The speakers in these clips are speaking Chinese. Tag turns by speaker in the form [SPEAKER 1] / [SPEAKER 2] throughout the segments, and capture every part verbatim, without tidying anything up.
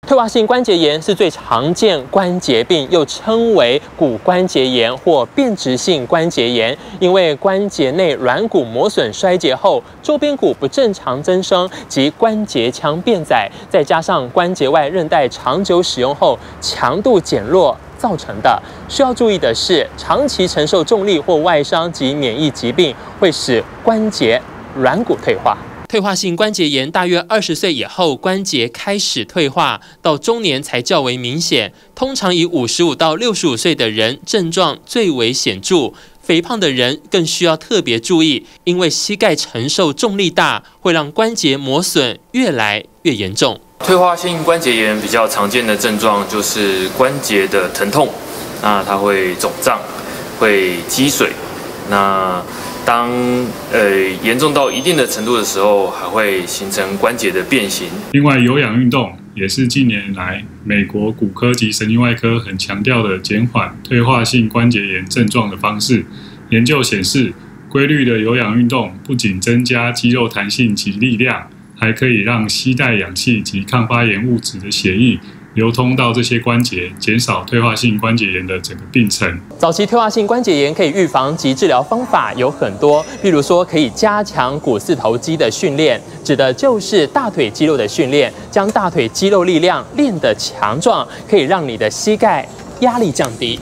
[SPEAKER 1] 退化性关节炎是最常见关节病，又称为骨关节炎或变质性关节炎。因为关节内软骨磨损衰竭后，周边骨不正常增生及关节腔变窄，再加上关节外韧带长久使用后强度减弱造成的。需要注意的是，长期承受重力或外伤及免疫疾病会使关节软骨退化。退化性关节炎大约二十岁以后，关节开始退化，到中年才较为明显。通常以五十五到六十五岁的人症状最为显著，肥胖的人更需要特别注意，因为膝盖承受重力大，会让关节磨损越来越严重。
[SPEAKER 2] 退化性关节炎比较常见的症状就是关节的疼痛，那它会肿胀，会积水，那当呃严重到一定的程度的时候，还会形成关节的变形。
[SPEAKER 3] 另外，有氧运动也是近年来美国骨科及神经外科很强调的减缓退化性关节炎症状的方式。研究显示，规律的有氧运动不仅增加肌肉弹性及力量，还可以让携带氧气及抗发炎物质的血液流通到这些关节，减少退化性关节炎的整个病程。
[SPEAKER 1] 早期退化性关节炎可以预防及治疗方法有很多，比如说可以加强股四头肌的训练，指的就是大腿肌肉的训练，将大腿肌肉力量练得强壮，可以让你的膝盖压力降低。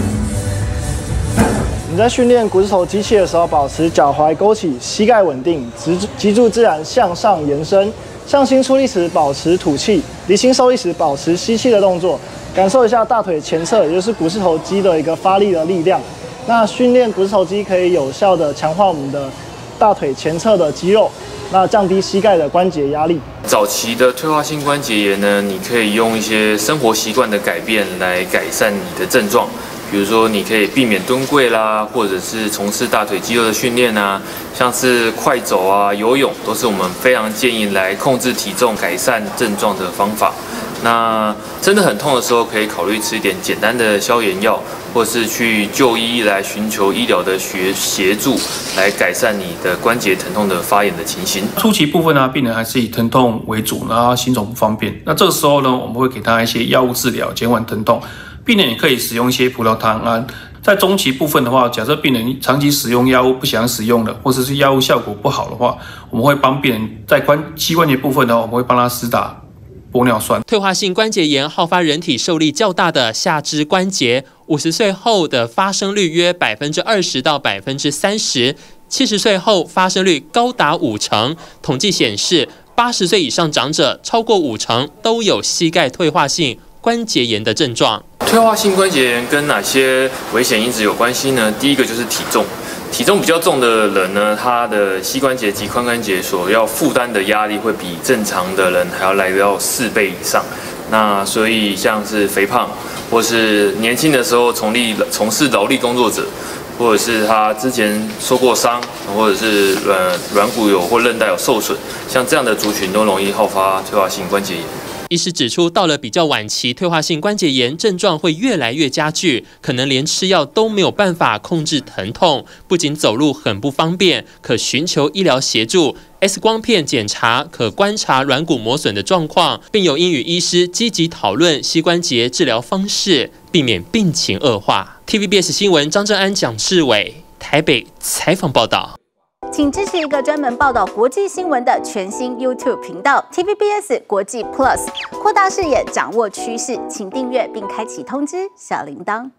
[SPEAKER 4] 你在训练股四头机器的时候，保持脚踝勾起，膝盖稳定，脊柱自然向上延伸。向心出力时保持吐气，离心收力时保持吸气的动作，感受一下大腿前侧，也就是股四头肌的一个发力的力量。那训练股四头肌可以有效的强化我们的大腿前侧的肌肉，那降低膝盖的关节压力。
[SPEAKER 2] 早期的退化性关节炎呢，你可以用一些生活习惯的改变来改善你的症状。比如说，你可以避免蹲跪啦，或者是从事大腿肌肉的训练啊，像是快走啊、游泳，都是我们非常建议来控制体重、改善症状的方法。那真的很痛的时候，可以考虑吃一点简单的消炎药，或是去就医来寻求医疗的协协助，来改善你的关节疼痛的发炎的情形。
[SPEAKER 5] 初期部分呢，病人还是以疼痛为主，然后行走不方便。那这个时候呢，我们会给他一些药物治疗，减缓疼痛。病人也可以使用一些葡萄糖胺。在中期部分的话，假设病人长期使用药物不想使用了，或者是药物效果不好的话，我们会帮病人在关膝关节部分呢，我们会帮他施打玻尿酸。
[SPEAKER 1] 退化性关节炎好发人体受力较大的下肢关节，五十岁后的发生率约百分之二十到百分之三十，七十岁后发生率高达五成。统计显示，八十岁以上长者超过五成都有膝盖退化性关节炎的症状。
[SPEAKER 2] 退化性关节炎跟哪些危险因子有关系呢？第一个就是体重，体重比较重的人呢，他的膝关节及髋关节所要负担的压力会比正常的人还要来到四倍以上。那所以像是肥胖，或是年轻的时候从力从事劳力工作者，或者是他之前受过伤，或者是呃软骨有或韧带有受损，像这样的族群都容易好发退化性关节炎。
[SPEAKER 1] 医师指出，到了比较晚期，退化性关节炎症状会越来越加剧，可能连吃药都没有办法控制疼痛，不仅走路很不方便，可寻求医疗协助。X 光片检查可观察软骨磨损的状况，并有应与医师积极讨论膝关节治疗方式，避免病情恶化。T V B S 新闻张正安、蒋志伟台北采访报道。
[SPEAKER 6] 请支持一个专门报道国际新闻的全新 YouTube 频道 T V B S 国际 Plus， 扩大视野，掌握趋势，请订阅并开启通知小铃铛。